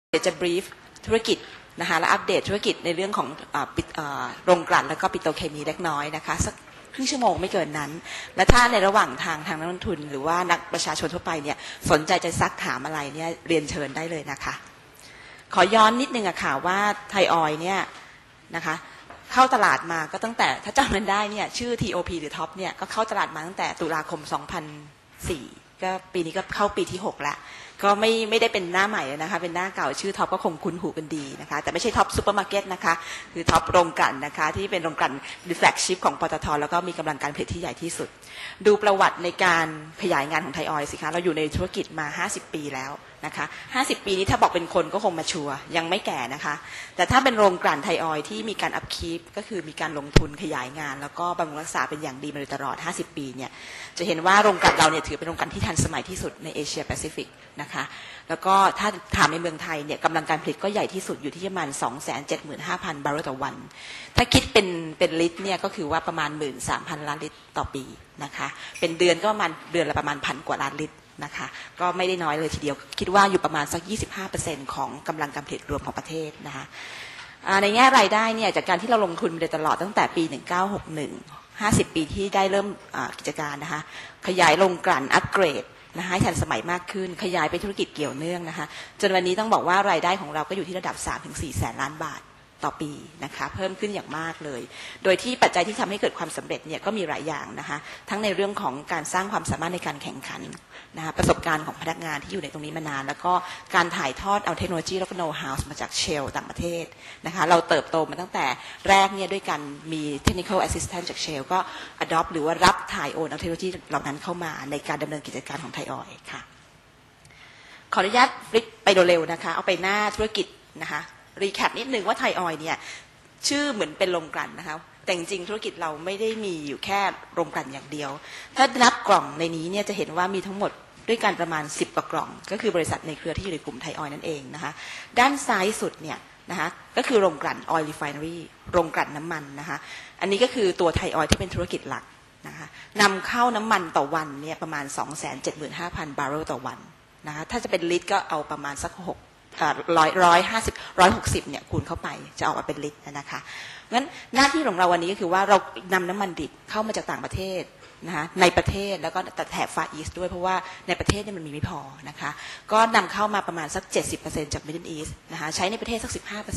เดี๋ยวจะบรีฟธุรกิจนะคะและอัปเดตธุรกิจในเรื่องของโรงกลั่นแล้วก็ปิโตรเคมีเล็กน้อยนะคะสักครึ่งชั่วโมงไม่เกินนั้นและถ้าในระหว่างทางนักลงทุนหรือว่านักประชาชนทั่วไปเนี่ยสนใจจะซักถามอะไรเนี่ยเรียนเชิญได้เลยนะคะขอย้อนนิดนึงอะค่ะว่าไทยออยล์เนี่ยนะคะเข้าตลาดมาก็ตั้งแต่ถ้าจำกันได้เนี่ยชื่อ TOP หรือท็อปเนี่ยก็เข้าตลาดมาตั้งแต่ตุลาคม 2004 ก็ปีนี้ก็เข้าปีที่6แล้วก็ไม่ได้เป็นหน้าใหม่นะคะเป็นหน้าเก่าชื่อท็อปก็คงคุ้นหูกันดีนะคะแต่ไม่ใช่ท็อปซูเปอร์มาร์เก็ตนะคะคือท็อปโรงกลั่นนะคะที่เป็นโรงกลั่นแฟลกชิพของปตท.แล้วก็มีกำลังการผลิตที่ใหญ่ที่สุดดูประวัติในการขยายงานของไทยออยล์สิคะเราอยู่ในธุรกิจมา50 ปีแล้วนะคะ50 ปีนี้ถ้าบอกเป็นคนก็คงมาชัวร์ยังไม่แก่นะคะแต่ถ้าเป็นโรงกลั่นไทยออยล์ที่มีการอัพคีปก็คือมีการลงทุนขยายงานแล้วก็บำรุงรักษาเป็นอย่างดีมาโดยตลอด50 ปีเนี่ยจะเห็นว่าโรงกลั่นเราเนี่ยถือเป็นโรงกลั่นที่ทันสมัยที่สุดในเอเชียแปซิฟิกนะคะแล้วก็ถ้าถามในเมืองไทยเนี่ยกำลังการผลิตก็ใหญ่ที่สุดอยู่ที่ประมาณ 275,000 บาร์เรลต่อวันถ้าคิดเป็นลิตรเนี่ยก็คือว่าประมาณ 13,000 ล้านลิตรต่อปีนะคะเป็นเดือนก็ประมาณเดือนละประมาณ1,000 กว่าล้านลิตรนะคะก็ไม่ได้น้อยเลยทีเดียวคิดว่าอยู่ประมาณสัก 25% ของกำลังการผลิตรวมของประเทศนะคะในแง่รายได้เนี่ยจากการที่เราลงทุนมาโดยตลอดตั้งแต่ปี 1961 50 ปีที่ได้เริ่มกิจการนะคะขยายโรงกลั่นอัปเกรดนะคะให้ทันสมัยมากขึ้นขยายไปธุรกิจเกี่ยวเนื่องนะคะจนวันนี้ต้องบอกว่ารายได้ของเราก็อยู่ที่ระดับ 3-4 แสนล้านบาทต่อปีนะคะเพิ่มขึ้นอย่างมากเลยโดยที่ปัจจัยที่ทำให้เกิดความสำเร็จเนี่ยก็มีหลายอย่างนะคะทั้งในเรื่องของการสร้างความสามารถในการแข่งขันนะคะประสบการณ์ของพนักงานที่อยู่ในตรงนี้มานานแล้วก็การถ่ายทอดเอาเทคโนโลยีแล้วก็โน้ตฮาวมาจากเชลต่างประเทศนะคะเราเติบโตมาตั้งแต่แรกเนี่ยด้วยการมี technical assistant จากเชลก็ adopt หรือว่ารับถ่ายโอนเอาเทคโนโลยีเหล่านั้นเข้ามาในการดำเนินกิจการของไทยออยล์ค่ะขออนุญาตฟลิปไปเร็วๆนะคะเอาไปหน้าธุรกิจนะคะรีแคปนิดนึงว่าไทยออยล์เนี่ยชื่อเหมือนเป็นโรงกลั่นนะคะแต่จริงๆธุรกิจเราไม่ได้มีอยู่แค่โรงกลั่นอย่างเดียวถ้านับกล่องในนี้เนี่ยจะเห็นว่ามีทั้งหมดด้วยกันประมาณ10 กว่ากล่องก็คือบริษัทในเครือที่อยู่ในกลุ่มไทยออยล์นั่นเองนะคะด้านซ้ายสุดเนี่ยนะคะก็คือโรงกลั่น Oil Refinery โรงกลั่นน้ำมันนะคะอันนี้ก็คือตัวไทยออยล์ที่เป็นธุรกิจหลักนะคะนำเข้าน้ำมันต่อวันเนี่ยประมาณ 275,000 บาร์เรลต่อวันนะคะถ้าจะเป็นลิตรก็เอาประมาณสัก160เนี่ยคูณเข้าไปจะออกมาเป็นลิตรนะคะงั้นหน้าที่ของเราวันนี้ก็คือว่าเรานำน้ำมันดิบเข้ามาจากต่างประเทศนะคะในประเทศแล้วก็แถบฟาร์อีสต์ด้วยเพราะว่าในประเทศเนี่ยมันมีไม่พอนะคะก็นำเข้ามาประมาณสัก 70% จาก Middle East นะคะใช้ในประเทศสัก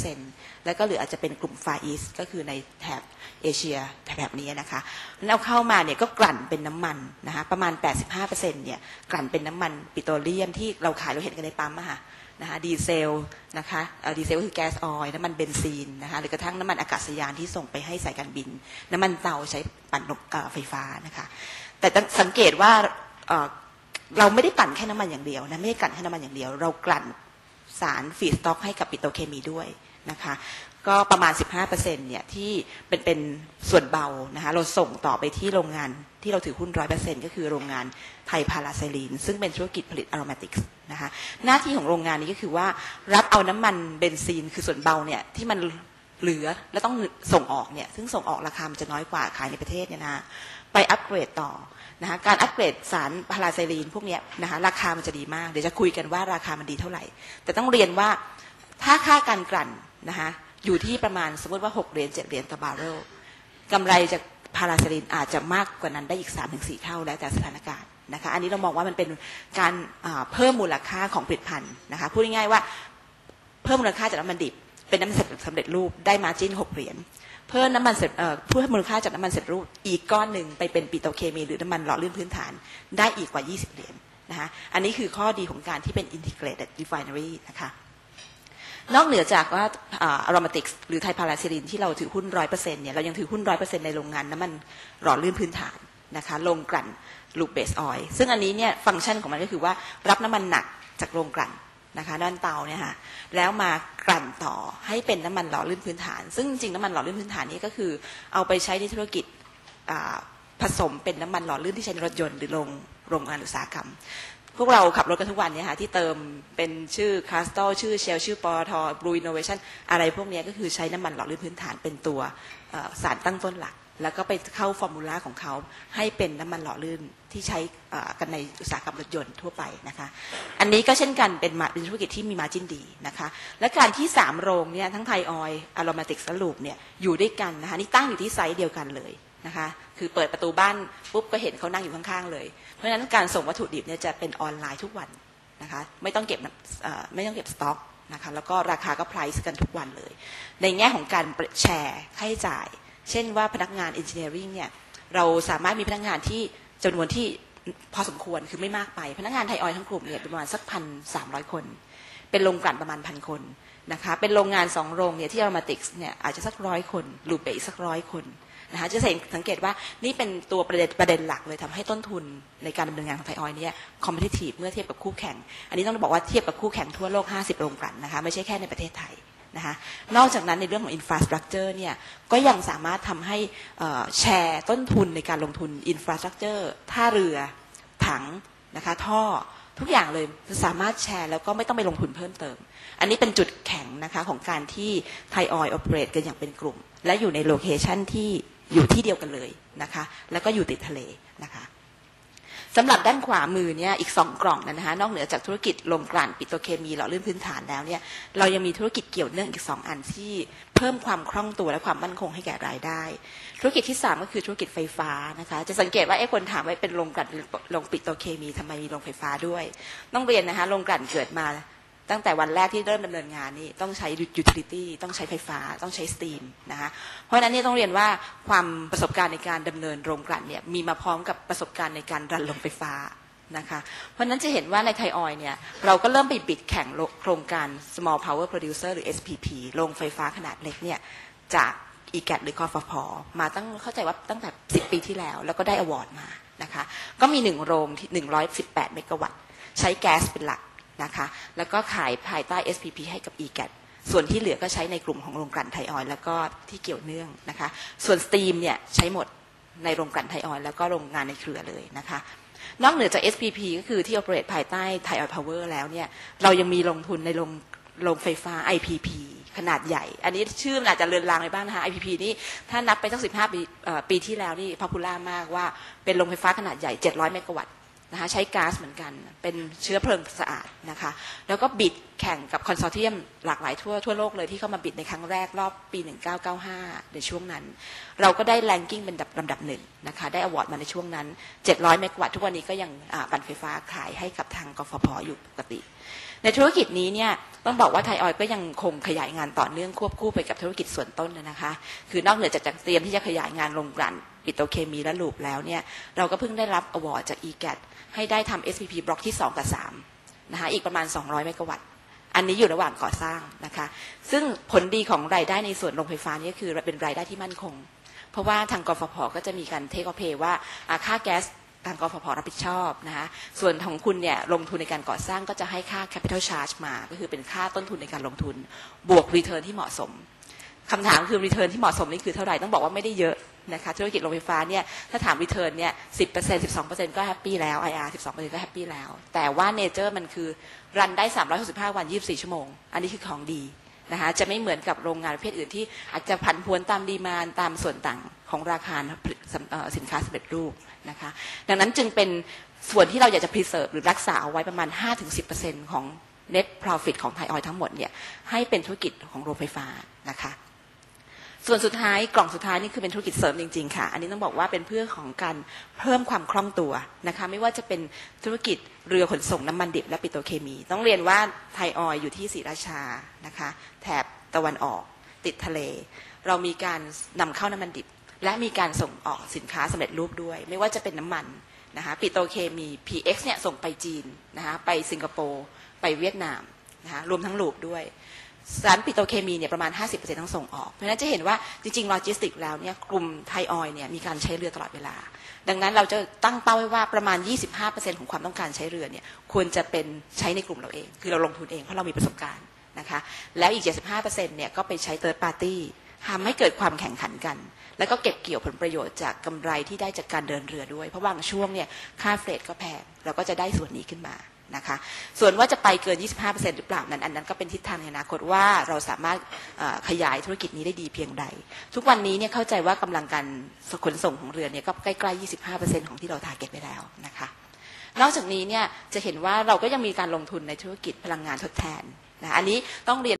15% แล้วก็เหลืออาจจะเป็นกลุ่มฟาร์อีสต์ก็คือในแถบเอเชียแถบนี้นะคะแล้วเข้ามาเนี่ยก็กลั่นเป็นน้ำมันนะคะประมาณ 85% เนี่ยกลั่นเป็นน้ำมันปิโตรเลียมที่เราขายเราเห็นกันในปั๊มอะค่ะนะคะดีเซลนะคะดีเซลก็คือแก๊สออยล์น้ำมันเบนซีนนะคะหรือกระทั่งน้ำมันอากาศยานที่ส่งไปให้สายการบินน้ำมันเตาใช้ปั่นไฟฟ้านะคะแต่สังเกตว่าเราไม่ได้ปั่นแค่น้ำมันอย่างเดียวนะไม่ได้กลั่นแค่น้ำมันอย่างเดียวเรากลั่นสารฟีดสต็อกให้กับปิโตรเคมีด้วยนะคะก็ประมาณ 15% เนี่ยที่เป็นส่วนเบานะคะเราส่งต่อไปที่โรงงานที่เราถือหุ้น 100% ก็คือโรงงานไทยพาราไซลีนซึ่งเป็นธุรกิจผลิตอะโรมาติกส์นะคะหน้าที่ของโรงงานนี้ก็คือว่ารับเอาน้ำมันเบนซีนคือส่วนเบาเนี่ยที่มันเหลือแล้วต้องส่งออกเนี่ยซึ่งส่งออกราคามันจะน้อยกว่าขายในประเทศเนี่ยนะไปอัปเกรดต่อนะคะการอัปเกรดสารพาราไซลีนพวกนี้นะคะราคามันจะดีมากเดี๋ยวจะคุยกันว่าราคามันดีเท่าไหร่แต่ต้องเรียนว่าถ้าค่าการกลั่นนะคะอยู่ที่ประมาณสมมติว่า$6 $7ต่อบาร์เรลกำไรจากพาราไซลีนอาจจะมากกว่านั้นได้อีก 3-4 เท่าแล้วแต่สถานการณ์นะคะอันนี้เรามองว่ามันเป็นการเพิ่มมูลค่าของผลิตภัณฑ์นะคะพูดง่ายๆว่าเพิ่มมูลค่าจากน้ำมันดิบเป็นน้ำมันสำเร็จรูปได้มาร์จิ้น6 เหรียญเพิ่มน้ำมันเพิ่มมูลค่าจากน้ำมันสำเร็จรูปอีกก้อนหนึ่งไปเป็นปิโตรเคมีหรือน้ำมันหล่อลื่นพื้นฐานได้อีกกว่า20 เหรียญนะคะอันนี้คือข้อดีของการที่เป็น integrated refinery นะคะนอกเหนือจากว่าaromatics หรือไทยพาราไซลีนที่เราถือหุ้น 100% เนี่ยเรายังถือหุ้น 100% ในโรงงานน้ำมันหล่อลื่นพื้นฐานนะคะโรงกลั่นลูปเบสออยล์ซึ่งอันนี้เนี่ยฟังก์ชันของมันก็คือว่ารับน้ำมันหนักจากโรงกลั่นนะคะด้านเตาเนี่ยค่ะแล้วมากลั่นต่อให้เป็นน้ำมันหล่อลื่นพื้นฐานซึ่งจริงน้ำมันหล่อลื่นพื้นฐานนี้ก็คือเอาไปใช้ในธุรกิจผสมเป็นน้ำมันหล่อลื่นที่ใช้ในรถยนต์หรือโรงงานอุตสาหกรรมพวกเราขับรถกันทุกวันเนี่ยค่ะที่เติมเป็นชื่อคาสตอลชื่อเชลชื่อปตทบลูอินโนเวชั่นอะไรพวกนี้ก็คือใช้น้ำมันหล่อลื่นพื้นฐานเป็นตัวสารตั้งต้นหลักแล้วก็ไปเข้าฟอร์มูลาของเขาให้เป็นน้ำมันหล่อลื่นที่ใช้กันในอุตสาหกรรมรถยนต์ทั่วไปนะคะอันนี้ก็เช่นกันเป็นธุรกิจที่มีมาร์จิ้นดีนะคะและการที่3โรงเนี่ยทั้งไทยออยล์อโรมาติกและลูปเนี่ยอยู่ด้วยกันนะคะนี่ตั้งอยู่ที่ไซต์เดียวกันเลยนะคะคือเปิดประตูบ้านปุ๊บก็เห็นเขานั่งอยู่ข้างๆเลยเพราะฉะนั้นการส่งวัตถุดิบเนี่ยจะเป็นออนไลน์ทุกวันนะคะไม่ต้องเก็บสต็อกนะคะแล้วก็ราคาก็ไพรซ์กันทุกวันเลยในแง่ของการแชร์ค่าใช้จ่ายเช่นว่าพนักงาน engineering เนี่ยเราสามารถมีพนักงานที่จำนวนที่พอสมควรคือไม่มากไปพนักงานไทยออยล์ทั้งกลุ่มเนี่ยประมาณสัก 1,300 คนเป็นโรงกลั่นประมาณ 1,000 คนนะคะเป็นโรงงาน2โรงเนี่ยที่อโรมาติกส์เนี่ยอาจจะสัก100 คนลูเปอีกสัก100 คนนะคะจะสังเกตว่านี่เป็นตัวประเด็นหลักเลยทำให้ต้นทุนในการดำเนินงานของไทยออยล์เนี่ยคอมเพทิทีฟเมื่อเทียบกับคู่แข่งอันนี้ต้องบอกว่าเทียบกับคู่แข่งทั่วโลก50โรงกลั่นนะคะไม่ใช่แค่ในประเทศไทยนะคะนอกจากนั้นในเรื่องของ infrastructure เนี่ยก็ยังสามารถทำให้แชร์ต้นทุนในการลงทุน infrastructure ท่าเรือถังนะคะท่อทุกอย่างเลยสามารถแชร์แล้วก็ไม่ต้องไปลงทุนเพิ่มเติมอันนี้เป็นจุดแข็งนะคะของการที่ไทยออยล์ operate กันอย่างเป็นกลุ่มและอยู่ในโลเคชันที่อยู่ที่เดียวกันเลยนะคะแล้วก็อยู่ติดทะเลนะคะสำหรับด้านขวามือเนี่ยอีก2กล่องนะคะนอกเหนือจากธุรกิจโรงกลั่นปิโตรเคมีหล่อลื่นพื้นฐานแล้วเนี่ยเรายังมีธุรกิจเกี่ยวเนื่องอีก2อันที่เพิ่มความคล่องตัวและความมั่นคงให้แก่รายได้ธุรกิจที่3ก็คือธุรกิจไฟฟ้านะคะจะสังเกตว่าคนถามว่าเป็นโรงกลั่นโรงปิโตรเคมีทำไมมีโรงไฟฟ้าด้วยต้องเรียนนะคะโรงกลั่นเกิดมาตั้งแต่วันแรกที่เริ่มดำเนินงานนี่ต้องใช้ยูทิลิตี้ต้องใช้ไฟฟ้าต้องใช้สตรีมนะคะเพราะฉะนั้นนี่ต้องเรียนว่าความประสบการณ์ในการดำเนินโรงกลั่นเนี่ยมีมาพร้อมกับประสบการณ์ในการรันโรงไฟฟ้านะคะเพราะฉะนั้นจะเห็นว่าในไทยออยล์เนี่ยเราก็เริ่มไปบิดแข่งโครงการ small power producer หรือ SPP โรงไฟฟ้าขนาดเล็กเนี่ยจาก EGAT หรือกฟผ.มาเข้าใจว่าตั้งแต่10 ปีที่แล้วแล้วก็ได้อวอร์ดมานะคะก็มี1โรงที่118เมกะวัตต์ใช้แก๊สเป็นหลักนะคะแล้วก็ขายภายใต้ SPP ให้กับ EGAT ส่วนที่เหลือก็ใช้ในกลุ่มของโรงกลั่นไทยออยล์แล้วก็ที่เกี่ยวเนื่องนะคะส่วนสตรีมเนี่ยใช้หมดในโรงกลั่นไทยออยล์แล้วก็โรงงานในเครือเลยนะคะนอกเหนือจาก SPP ก็คือที่ operate ภายใต้ Thai Oil Power แล้วเนี่ยเรายังมีลงทุนในโรงไฟฟ้า IPP ขนาดใหญ่อันนี้ชื่อมันอาจจะเลือนลางไปบ้างนะคะ IPP นี่ถ้านับไปสัก15 ปีที่แล้วนี่ popular มากว่าเป็นโรงไฟฟ้าขนาดใหญ่700เมกะวัตต์นะคะใช้ก๊าซเหมือนกันเป็นเชื้อเพลิงสะอาดนะคะแล้วก็บิดแข่งกับคอนโซร์เทียมหลากหลายทั่วโลกเลยที่เข้ามาบิดในครั้งแรกรอบปี1995ในช่วงนั้นเราก็ได้แรงกิ้งเป็นลำดับหนึ่งนะคะได้อวอร์ดมาในช่วงนั้น700เมกะวัตต์ทุกวันนี้ก็ยังปั่นไฟฟ้าขายให้กับทางกฟผ.อยู่ปกติในธุรกิจนี้เนี่ยต้องบอกว่าไทยออยล์ก็ยังคงขยายงานต่อเนื่องควบคู่ไปกับธุรกิจส่วนต้นนะคะคือนอกเหนือจากเตรียมที่จะขยายงานโรงกลั่นปิโตรเคมีและลูปแล้วเนี่ยเราก็เพิ่งได้รับอวอร์ดจาก EGAT ให้ได้ทำ SPP บล็อกที่2กับ3นะคะอีกประมาณ200เมกะวัตต์อันนี้อยู่ระหว่างก่อสร้างนะคะซึ่งผลดีของรายได้ในส่วนโรงไฟฟ้านี่คือเป็นรายได้ที่มั่นคงเพราะว่าทางกฟผ.ก็จะมีการเทคออฟเพย์ว่าค่าแก๊สทางกฟผ.รับผิดชอบนะคะส่วนของคุณเนี่ยลงทุนในการก่อสร้างก็จะให้ค่า capital charge มาก็คือเป็นค่าต้นทุนในการลงทุนบวก return ที่เหมาะสมคำถามคือ return ที่เหมาะสมนี่คือเท่าไหร่ต้องบอกว่าไม่ได้เยอะนะคะธุรกิจโรงไฟฟ้าเนี่ยถ้าถาม return เนี่ย 10% 12% ก็แฮปปี้แล้ว IR 12% ก็แฮปปี้แล้วแต่ว่า nature มันคือรันได้365วัน24ชั่วโมงอันนี้คือของดีนะคะจะไม่เหมือนกับโรงงานประเภทอื่นที่อาจจะผันผวนตามดีมานด์ตามส่วนต่างของราคาสินค้าสำเร็จรูปนะคะดังนั้นจึงเป็นส่วนที่เราอยากจะ preserve หรือรักษาเอาไว้ประมาณ 5-10% ของ net profit ของไทยออยล์ทั้งหมดเนี่ยให้เป็นธุรกิจของโรงไฟฟ้านะคะส่วนสุดท้ายกล่องสุดท้ายนี่คือเป็นธุรกิจเสริมจริงๆค่ะอันนี้ต้องบอกว่าเป็นเพื่อของการเพิ่มความคล่องตัวนะคะไม่ว่าจะเป็นธุรกิจเรือขนส่งน้ำมันดิบและปิโตรเคมีต้องเรียนว่าไทยออยล์อยู่ที่ศรีราชานะคะแถบตะวันออกติดทะเลเรามีการนำเข้าน้ำมันดิบและมีการส่งออกสินค้าสำเร็จรูปด้วยไม่ว่าจะเป็นน้ำมันนะคะปิโตรเคมี PX เนี่ยส่งไปจีนนะคะไปสิงคโปร์ไปเวียดนามนะคะรวมทั้งลูปด้วยสารปิโตรเคมีเนี่ยประมาณ 50% ทั้งส่งออกเพราะฉะนั้นจะเห็นว่าจริงๆโลจิสติกแล้วเนี่ยกลุ่มไทยออยล์เนี่ยมีการใช้เรือตลอดเวลาดังนั้นเราจะตั้งเป้าไว้ว่าประมาณ 25% ของความต้องการใช้เรือเนี่ยควรจะเป็นใช้ในกลุ่มเราเองคือเราลงทุนเองเพราะเรามีประสบการณ์นะคะแล้วอีก 75% เนี่ยก็ไปใช้ third party ทำให้เกิดความแข่งขันกันแล้วก็เก็บเกี่ยวผลประโยชน์จากกำไรที่ได้จากการเดินเรือด้วยเพราะบางช่วงเนี่ยค่าเฟรตก็แพงเราก็จะได้ส่วนนี้ขึ้นมานะคะส่วนว่าจะไปเกิน 25% หรือเปล่านั้นอันนั้นก็เป็นทิศทางในอนาคตว่าเราสามารถขยายธุรกิจนี้ได้ดีเพียงใดทุกวันนี้เนี่ยเข้าใจว่ากำลังการขนส่งของเรือเนี่ยก็ใกล้ๆ 25% ของที่เราทาร์เก็ตไว้แล้วนะคะนอกจากนี้เนี่ยจะเห็นว่าเราก็ยังมีการลงทุนในธุรกิจพลังงานทดแทนนะอันนี้ต้องเรียน